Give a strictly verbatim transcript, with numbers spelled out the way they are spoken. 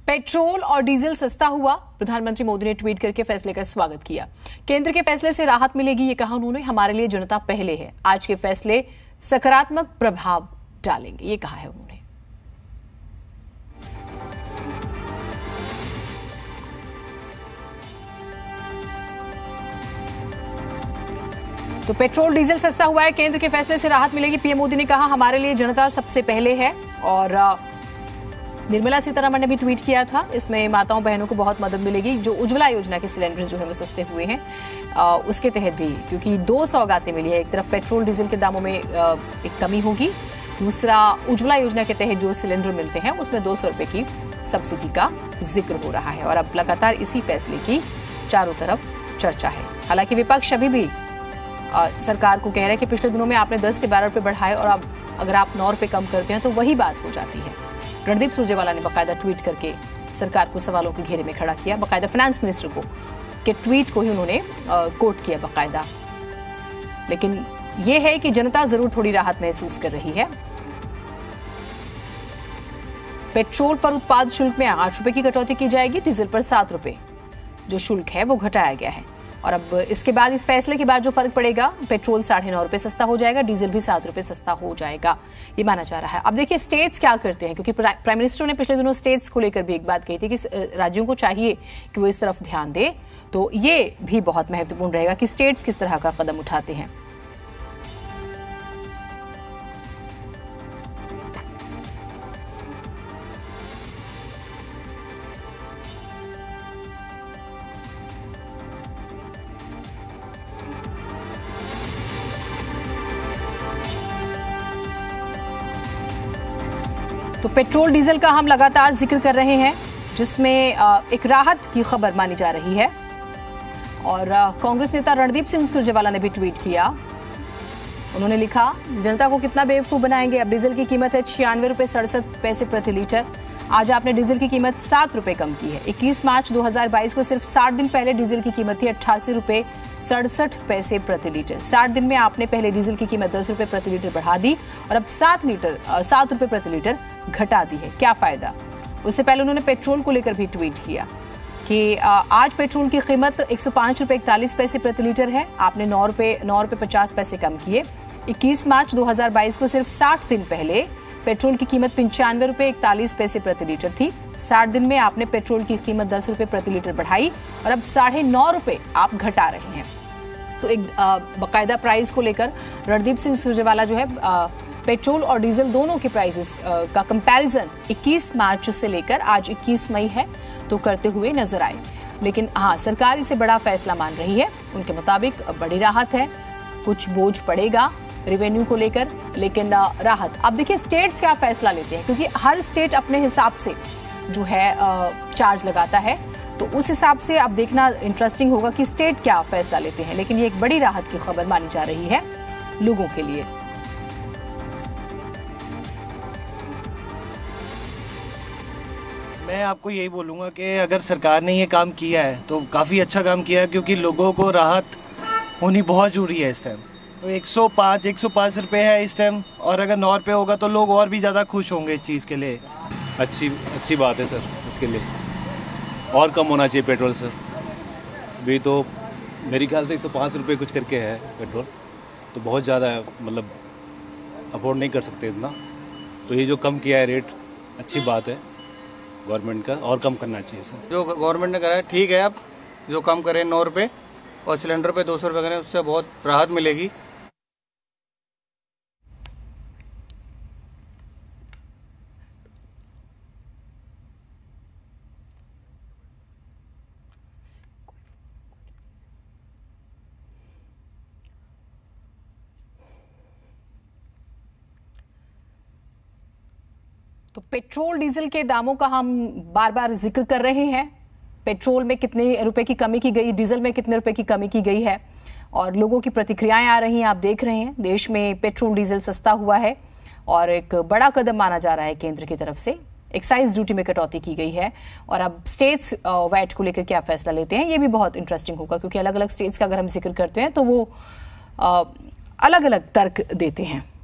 Petrol और diesel सस्ता हुआ, प्रधानमंत्री मोदी ने ट्वीट करके फैसले का स्वागत किया। केंद्र के फैसले से राहत मिलेगी, ये कहा उन्होंने। हमारे लिए जनता पहले है, आज के फैसले सकारात्मक प्रभाव डालेंगे, ये कहा है उन्होंने। तो पेट्रोल डीजल सस्ता हुआ है, केंद्र के फैसले से राहत मिलेगी। पीएम मोदी ने कहा हमारे लिए जनता सबसे पहले है। और निर्मला सीतारमण ने भी ट्वीट किया था, इसमें माताओं बहनों को बहुत मदद मिलेगी। जो उज्ज्वला योजना के सिलेंडर जो है वो सस्ते हुए हैं, आ, उसके तहत भी, क्योंकि दो सौगातें मिली है। एक तरफ पेट्रोल डीजल के दामों में आ, एक कमी होगी, दूसरा उज्ज्वला योजना के तहत जो सिलेंडर मिलते हैं उसमें दो सौ रुपए की सब्सिडी का जिक्र हो रहा है। और अब लगातार इसी फैसले की चारों तरफ चर्चा है। हालांकि विपक्ष अभी भी आ, सरकार को कह रहा है कि पिछले दिनों में आपने दस से बारह रुपए बढ़ाए और अब अगर आप नौ रुपए कम करते हैं तो वही बात हो जाती है। रणदीप सुरजेवाला ने बाकायदा ट्वीट करके सरकार को सवालों के घेरे में खड़ा किया। बाकायदा फाइनेंस मिनिस्टर को के ट्वीट को ही उन्होंने कोट किया बाकायदा। लेकिन यह है कि जनता जरूर थोड़ी राहत महसूस कर रही है। पेट्रोल पर उत्पाद शुल्क में आठ रुपए की कटौती की जाएगी, डीजल पर सात रुपए जो शुल्क है वो घटाया गया है। और अब इसके बाद, इस फैसले के बाद जो फर्क पड़ेगा, पेट्रोल साढ़े नौ रुपए सस्ता हो जाएगा, डीजल भी सात रुपए सस्ता हो जाएगा, ये माना जा रहा है। अब देखिए स्टेट्स क्या करते हैं, क्योंकि प्राइम मिनिस्टर ने पिछले दिनों स्टेट्स को लेकर भी एक बात कही थी कि राज्यों को चाहिए कि वो इस तरफ ध्यान दे। तो ये भी बहुत महत्वपूर्ण रहेगा कि स्टेट्स किस तरह का कदम उठाते हैं। तो पेट्रोल डीजल का हम लगातार जिक्र कर रहे हैं, जिसमें एक राहत की खबर मानी जा रही है। और कांग्रेस नेता रणदीप सिंह सुरजेवाला ने भी ट्वीट किया। उन्होंने लिखा, जनता को कितना बेवकूफ बनाएंगे। अब डीजल की कीमत है छियानवे रुपए सड़सठ पैसे प्रति लीटर। आज आपने डीजल की कीमत सात रुपए कम की है। इक्कीस मार्च दो हजार बाईस को सिर्फ साठ दिन पहले डीजल की कीमत थी अट्ठासी रुपए सड़सठ पैसे प्रति लीटर। साठ दिन में आपने पहले डीजल की कीमत दस रुपए प्रति लीटर बढ़ा दी और अब सात लीटर सात रुपए प्रति लीटर घटा दी है। क्या फायदा। उससे पहले उन्होंने पेट्रोल को लेकर भी ट्वीट किया कि आज पेट्रोल की कीमत एक सौ पांच रुपए इकतालीस पैसे प्रति लीटर है, आपने नौ रुपए नौ रुपए पचास पैसे कम किए। इक्कीस मार्च दो हजार बाईस को सिर्फ साठ दिन पहले पेट्रोल की कीमत पंचानवे रुपए इकतालीस पैसे प्रति लीटर थी। साठ दिन में आपने पेट्रोल की कीमत दस रुपए प्रति लीटर बढ़ाई और अब साढ़े नौ रुपए आप घटा रहे हैं। तो एक बाकायदा प्राइस को लेकर रणदीप सिंह सुरजेवाला जो है आ, पेट्रोल और डीजल दोनों के प्राइसेस का कंपैरिजन इक्कीस मार्च से लेकर आज इक्कीस मई है तो करते हुए नजर आए। लेकिन हाँ, सरकार इसे बड़ा फैसला मान रही है। उनके मुताबिक बड़ी राहत है, कुछ बोझ पड़ेगा रेवेन्यू को लेकर, लेकिन राहत। अब देखिए स्टेट्स क्या फैसला लेते हैं, क्योंकि हर स्टेट अपने हिसाब से जो है चार्ज लगाता है। तो उस हिसाब से अब देखना इंटरेस्टिंग होगा कि स्टेट क्या फैसला लेते हैं। लेकिन ये एक बड़ी राहत की खबर मानी जा रही है लोगों के लिए। मैं आपको यही बोलूँगा कि अगर सरकार ने ये काम किया है तो काफ़ी अच्छा काम किया है, क्योंकि लोगों को राहत होनी बहुत ज़रूरी है इस टाइम। तो एक सौ पाँच एक सौ पाँच रुपये है इस टाइम, और अगर नौ रुपये होगा तो लोग और भी ज़्यादा खुश होंगे इस चीज़ के लिए। अच्छी अच्छी बात है सर, इसके लिए और कम होना चाहिए पेट्रोल सर। अभी तो मेरे ख्याल से एक सौ पाँच रुपये कुछ करके है पेट्रोल, तो बहुत ज़्यादा है, मतलब अफोर्ड नहीं कर सकते इतना। तो ये जो कम किया है रेट, अच्छी बात है गवर्नमेंट का, और कम करना चाहिए सर। जो गवर्नमेंट ने करा है ठीक है, अब जो कम करें नौ रुपये और सिलेंडर पे दो सौ रुपये करें, उससे बहुत राहत मिलेगी। तो पेट्रोल डीजल के दामों का हम बार बार जिक्र कर रहे हैं। पेट्रोल में कितने रुपए की कमी की गई, डीजल में कितने रुपए की कमी की गई है, और लोगों की प्रतिक्रियाएं आ रही हैं। आप देख रहे हैं देश में पेट्रोल डीजल सस्ता हुआ है और एक बड़ा कदम माना जा रहा है केंद्र की तरफ से। एक्साइज ड्यूटी में कटौती की गई है। और अब स्टेट्स वैट को लेकर क्या फैसला लेते हैं, ये भी बहुत इंटरेस्टिंग होगा, क्योंकि अलग अलग स्टेट्स का अगर हम जिक्र करते हैं तो वो अलग अलग तर्क देते हैं।